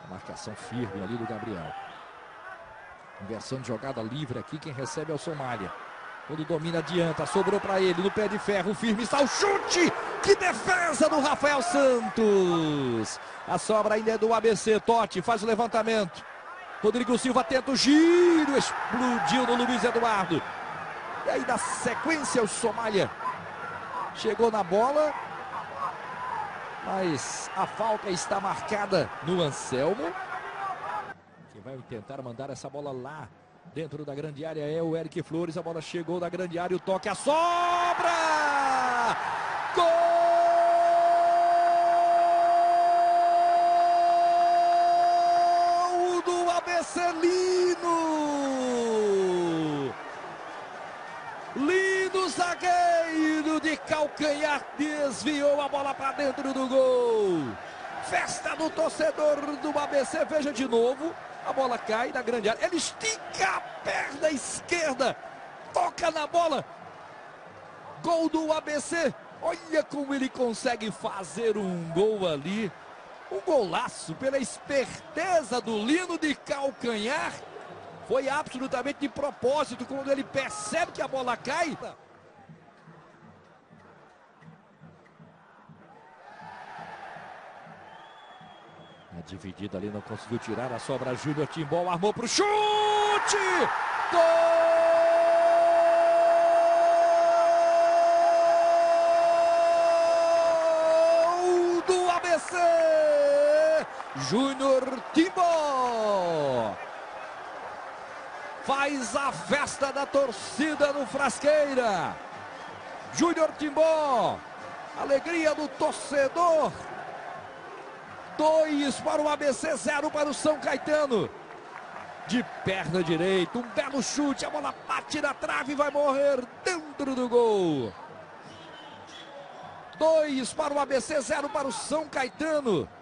Marcação firme ali do Gabriel. Inversão de jogada livre aqui. Quem recebe é o Somália. Quando domina, adianta. Sobrou para ele no pé de ferro. Firme está o chute. Que defesa do Rafael Santos. A sobra ainda é do ABC. Totti faz o levantamento. Rodrigo Silva tenta o giro. Explodiu no Luiz Eduardo. E aí na sequência o Somália chegou na bola. Mas a falta está marcada no Anselmo. Quem vai tentar mandar essa bola lá dentro da grande área é o Eric Flores. A bola chegou da grande área. O toque, a sobra! Gol do ABC Lino! Lino, zagueiro de calcanhar, desviou a bola para dentro do gol. Festa do torcedor do ABC. Veja de novo. A bola cai na grande área. Ele estica a perna esquerda. Toca na bola. Gol do ABC. Olha como ele consegue fazer um gol ali. Um golaço pela esperteza do Lino de calcanhar. Foi absolutamente de propósito quando ele percebe que a bola cai. A dividida ali, não conseguiu tirar a sobra. Júnior Timbó armou para o chute! Gol do ABC! Júnior Timbó faz a festa da torcida no Frasqueira. Júnior Timbó, alegria do torcedor. 2 para o ABC, 0 para o São Caetano. De perna direita, um belo chute, a bola bate na trave e vai morrer dentro do gol. 2 para o ABC, 0 para o São Caetano.